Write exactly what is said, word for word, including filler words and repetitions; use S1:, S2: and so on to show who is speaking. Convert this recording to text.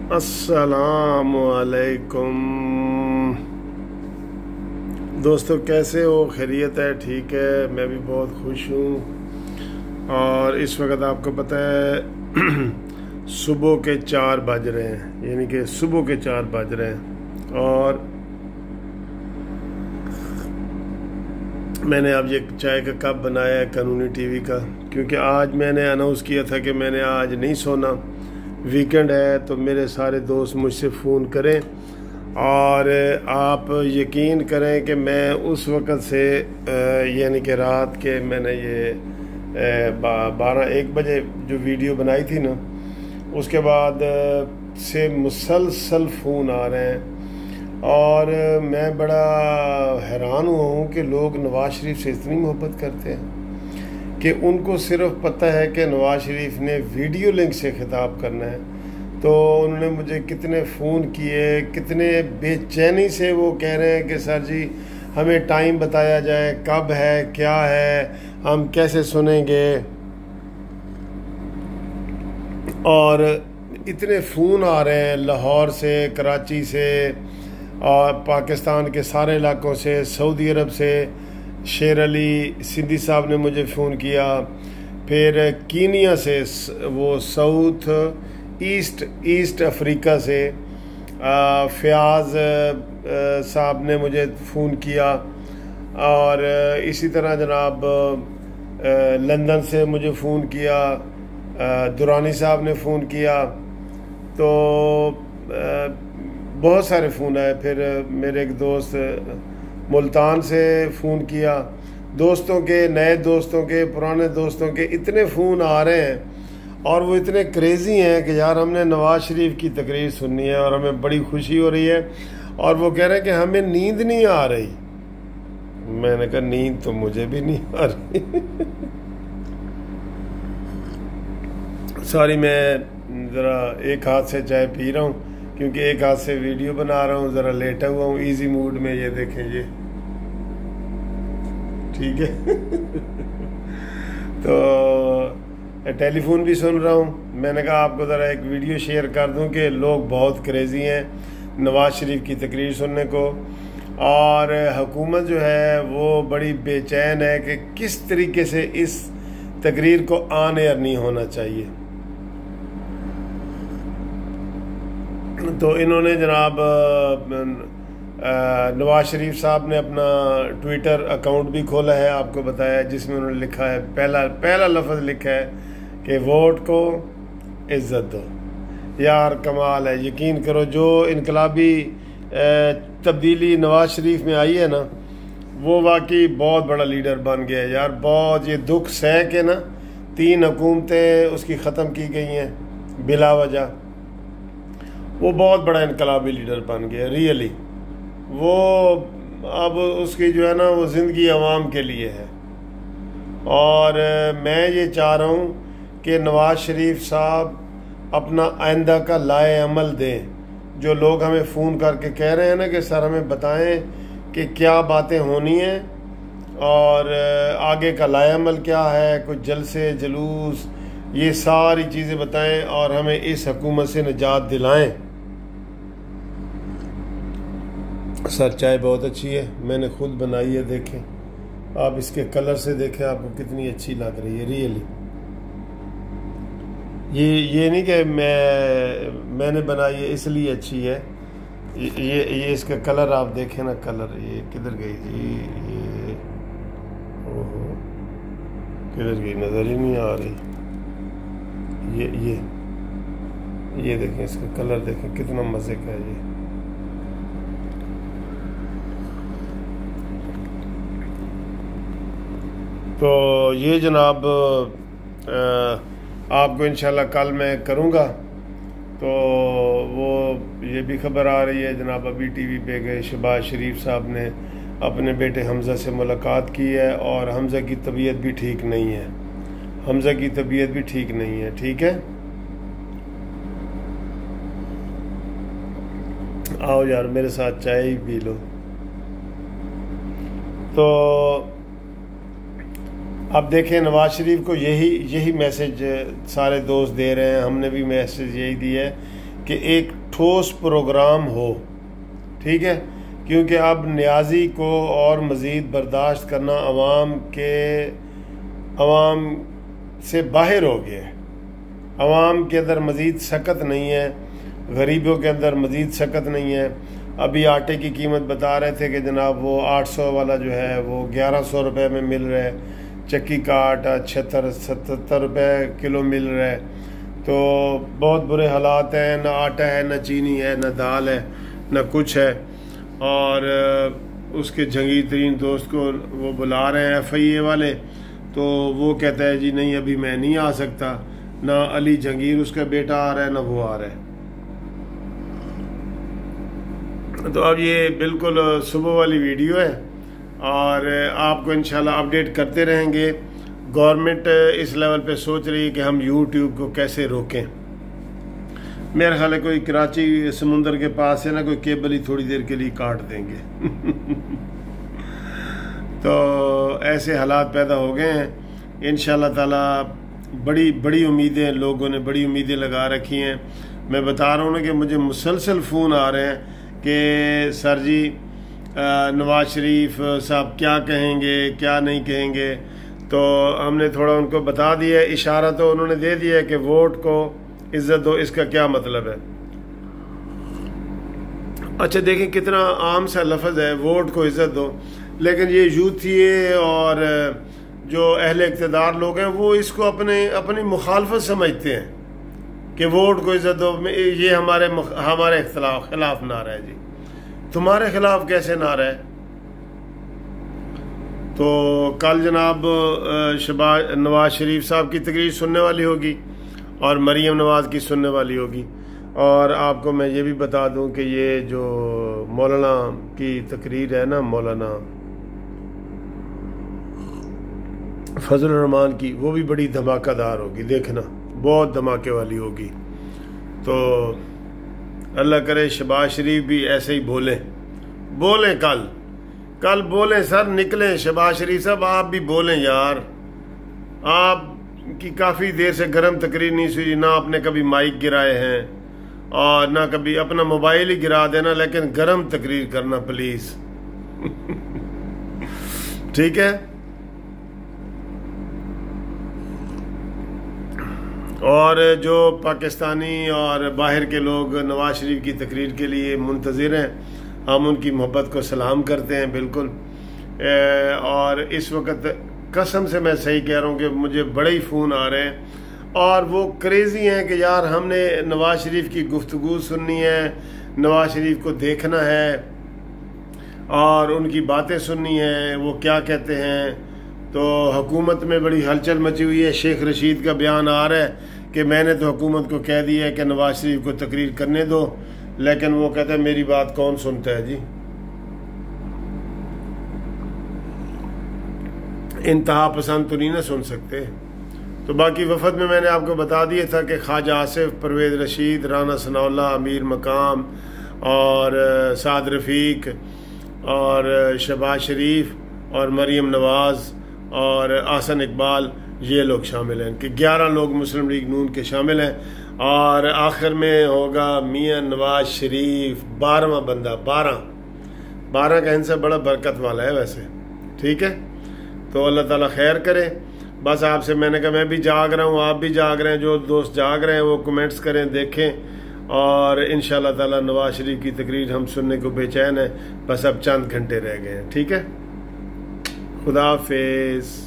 S1: السلام علیکم دوستو، کیسے ہو؟ خیریت ہے؟ ٹھیک ہے، میں بھی بہت خوش ہوں۔ اور اس وقت آپ کو پتہ ہے صبح کے چار بج رہے ہیں، یعنی کہ صبح کے چار بج رہے ہیں، اور میں نے اب یہ چائے کا کپ بنایا ہے قانونی ٹی وی کا، کیونکہ آج میں نے اناؤنس کیا تھا کہ میں نے آج نہیں سونا، ویکنڈ ہے، تو میرے سارے دوست مجھ سے فون کریں، اور آپ یقین کریں کہ میں اس وقت سے یعنی کہ رات کے میں نے یہ بارہ ایک بجے جو ویڈیو بنائی تھی نا، اس کے بعد سے مسلسل فون آ رہے ہیں، اور میں بڑا حیران ہوا ہوں کہ لوگ نواز شریف سے اتنی محبت کرتے ہیں کہ ان کو صرف پتہ ہے کہ نواز شریف نے ویڈیو لنک سے خطاب کرنا ہے۔ تو انہوں نے مجھے کتنے فون کیے، کتنے بے چینی سے وہ کہہ رہے ہیں کہ سر جی ہمیں ٹائم بتایا جائے، کب ہے، کیا ہے، ہم کیسے سنیں گے، اور اتنے فون آ رہے ہیں لاہور سے، کراچی سے، اور پاکستان کے سارے علاقوں سے، سعودی عرب سے شیر علی سندھی صاحب نے مجھے فون کیا، پھر کینیا سے، وہ ساؤتھ ایسٹ ایسٹ افریقہ سے فیاض صاحب نے مجھے فون کیا، اور اسی طرح جناب لندن سے مجھے فون کیا، درانی صاحب نے فون کیا، تو بہت سارے فون آئے۔ پھر میرے ایک دوست ملتان سے فون کیا، دوستوں کے، نئے دوستوں کے، پرانے دوستوں کے اتنے فون آ رہے ہیں، اور وہ اتنے کریزی ہیں کہ یار ہم نے نواز شریف کی تقریر سننی ہے اور ہمیں بڑی خوشی ہو رہی ہے، اور وہ کہہ رہے ہیں کہ ہمیں نیند نہیں آ رہی۔ میں نے کہا نیند تو مجھے بھی نہیں آ رہی سوری، میں ذرا ایک ہاتھ سے چائے پی رہا ہوں کیونکہ ایک ہاتھ سے ویڈیو بنا رہا ہوں، ذرا لیٹا ہوا ہوں ایزی موڈ میں، یہ دیکھیں یہ ٹھیک ہے تو ٹیلی فون بھی سن رہا ہوں۔ میں نے کہا آپ کو ذرا ایک ویڈیو شیئر کر دوں کہ لوگ بہت کریزی ہیں نواز شریف کی تقریر سننے کو، اور حکومت جو ہے وہ بڑی بے چین ہے کہ کس طریقے سے اس تقریر کو آن ایئر نہیں ہونا چاہیے۔ تو انہوں نے جناب نواز شریف صاحب نے اپنا ٹویٹر اکاؤنٹ بھی کھولا ہے، آپ کو بتایا، جس میں انہوں نے لکھا ہے، پہلا پہلا لفظ لکھا ہے کہ ووٹ کو عزت دو۔ یار کمال ہے، یقین کرو جو انقلابی تبدیلی نواز شریف میں آئی ہے نا، وہ واقعی بہت بڑا لیڈر بن گیا ہے یار، بہت یہ دکھ سہ کے نا، تین حکومتیں اس کی ختم کی گئی ہیں بلا وجہ، وہ بہت بڑا انقلابی لیڈر بن گیا ریئلی۔ وہ اب اس کی جو ہے نا وہ زندگی عوام کے لیے ہے، اور میں یہ چاہ رہا ہوں کہ نواز شریف صاحب اپنا آئندہ کا لائے عمل دیں۔ جو لوگ ہمیں فون کر کے کہہ رہے ہیں نا کہ سر ہمیں بتائیں کہ کیا باتیں ہونی ہیں اور آگے کا لائے عمل کیا ہے، کچھ جلسے جلوس، یہ ساری چیزیں بتائیں اور ہمیں اس حکومت سے نجات دلائیں۔ سر چائے بہت اچھی ہے، میں نے خود بنائی ہے، دیکھیں آپ اس کے کلر سے دیکھیں آپ کو کتنی اچھی لگ رہی ہے ریئلی۔ یہ یہ نہیں کہ میں میں نے بنائی ہے اس لیے اچھی ہے، یہ یہ اس کا کلر آپ دیکھیں نا، کلر یہ کدھر گئی تھی، یہ اوہو کدھر گئی، نظر ہی نہیں آ رہی، یہ یہ یہ دیکھیں اس کا کلر دیکھیں کتنا مزے کا ہے یہ۔ تو یہ جناب آپ کو انشاءاللہ کل میں کروں گا، تو وہ یہ بھی خبر آ رہی ہے جناب، ابھی ٹی وی پہ گئے شہباز شریف صاحب نے اپنے بیٹے حمزہ سے ملاقات کی ہے، اور حمزہ کی طبیعت بھی ٹھیک نہیں ہے، حمزہ کی طبیعت بھی ٹھیک نہیں ہے، ٹھیک ہے۔ آؤ یار میرے ساتھ چائے ہی پی لو۔ تو اب دیکھیں نواز شریف کو یہی یہی میسج سارے دوست دے رہے ہیں، ہم نے بھی میسج یہی دی ہے کہ ایک ٹھوس پروگرام ہو، ٹھیک ہے، کیونکہ اب نیازی کو اور مزید برداشت کرنا عوام کے عوام سے باہر ہو گیا ہے۔ عوام کے اندر مزید سکت نہیں ہے، غریبوں کے اندر مزید سکت نہیں ہے۔ ابھی آٹے کی قیمت بتا رہے تھے کہ جناب وہ آٹھ سو والا جو ہے وہ گیارہ سو روپے میں مل رہا ہے، چکی کا آٹا چھہتر ستر روپے کلو مل رہا ہے۔ تو بہت برے حالات ہیں، نہ آٹا ہے، نہ چینی ہے، نہ دال ہے، نہ کچھ ہے۔ اور اس کے جہانگیر ترین دوست کو وہ بلا رہے ہیں ایف آئی اے والے، تو وہ کہتا ہے جی نہیں ابھی میں نہیں آ سکتا، نہ علی جہانگیر اس کا بیٹا آ رہا ہے، نہ وہ آ رہا ہے۔ تو اب یہ بالکل صبح والی ویڈیو ہے اور آپ کو انشاءاللہ اپڈیٹ کرتے رہیں گے۔ گورنمنٹ اس لیول پہ سوچ رہی ہے کہ ہم یوٹیوب کو کیسے روکیں۔ میرا خیال ہے کوئی کراچی سمندر کے پاس ہے نا، کوئی کیبل ہی تھوڑی دیر کے لیے کاٹ دیں گے۔ تو ایسے حالات پیدا ہو گئے ہیں۔ انشاءاللہ تعالی بڑی بڑی امیدیں لوگوں نے بڑی امیدیں لگا رکھی ہیں۔ میں بتا رہا ہوں نا کہ مجھے مسلسل فون آ رہے ہیں کہ سر جی نواز شریف صاحب کیا کہیں گے، کیا نہیں کہیں گے۔ تو ہم نے تھوڑا ان کو بتا دیا ہے، اشارہ تو انہوں نے دے دیا ہے کہ ووٹ کو عزت دو، اس کا کیا مطلب ہے۔ اچھا دیکھیں کتنا عام سا لفظ ہے، ووٹ کو عزت دو، لیکن یہ یوتھیے اور جو اہل اقتدار لوگ ہیں وہ اس کو اپنے اپنی مخالفت سمجھتے ہیں کہ ووٹ کو عزت دو، یہ ہمارے ہمارے اختلاف خلاف نعرہ ہے۔ جی تمہارے خلاف کیسے نعرہ ہے؟ تو کل جناب شہباز نواز شریف صاحب کی تقریر سننے والی ہوگی اور مریم نواز کی سننے والی ہوگی۔ اور آپ کو میں یہ بھی بتا دوں کہ یہ جو مولانا کی تقریر ہے نا، مولانا فضل الرحمان کی، وہ بھی بڑی دھماکہ دار ہوگی، دیکھنا بہت دھماکے والی ہوگی۔ تو اللہ کرے شہباز شریف بھی ایسے ہی بولیں بولیں کل کل بولیں سر، نکلیں شہباز شریف صاحب، آپ بھی بولیں یار۔ آپ کی کافی دیر سے گرم تقریر نہیں سنی، نہ آپ نے کبھی مائک گرائے ہیں اور نہ کبھی اپنا موبائل ہی گرا دینا، لیکن گرم تقریر کرنا پلیز۔ ٹھیک ہے، اور جو پاکستانی اور باہر کے لوگ نواز شریف کی تقریر کے لیے منتظر ہیں، ہم ان کی محبت کو سلام کرتے ہیں بالکل۔ اور اس وقت قسم سے میں صحیح کہہ رہا ہوں کہ مجھے بڑے ہی فون آ رہے ہیں اور وہ کریزی ہیں کہ یار ہم نے نواز شریف کی گفتگو سننی ہے، نواز شریف کو دیکھنا ہے اور ان کی باتیں سننی ہیں، وہ کیا کہتے ہیں۔ تو حکومت میں بڑی ہلچل مچی ہوئی ہے، شیخ رشید کا بیان آ رہا ہے کہ میں نے تو حکومت کو کہہ دیا ہے کہ نواز شریف کو تقریر کرنے دو، لیکن وہ کہتا ہے میری بات کون سنتا ہے جی۔ انتہا پسند تو نہیں نہ سن سکتے۔ تو باقی وفد میں میں نے آپ کو بتا دیا تھا کہ خواجہ آصف، پرویز رشید، رانا ثناء اللہ، امیر مقام اور سعد رفیق اور شہباز شریف اور مریم نواز اور احسن اقبال، یہ لوگ شامل ہیں کہ گیارہ لوگ مسلم لیگ نون کے شامل ہیں۔ اور آخر میں ہوگا میاں نواز شریف، بارہواں بندہ، بارہ بارہ کا ان سے بڑا برکت والا ہے ویسے، ٹھیک ہے۔ تو اللہ تعالیٰ خیر کرے۔ بس آپ سے میں نے کہا میں بھی جاگ رہا ہوں، آپ بھی جاگ رہے ہیں، جو دوست جاگ رہے ہیں وہ کمنٹس کریں، دیکھیں، اور انشاءاللہ تعالیٰ نواز شریف کی تقریر ہم سننے کو بے چین ہیں، بس اب چند گھنٹے رہ گئے ہیں، ٹھیک ہے۔ خدا حافظ۔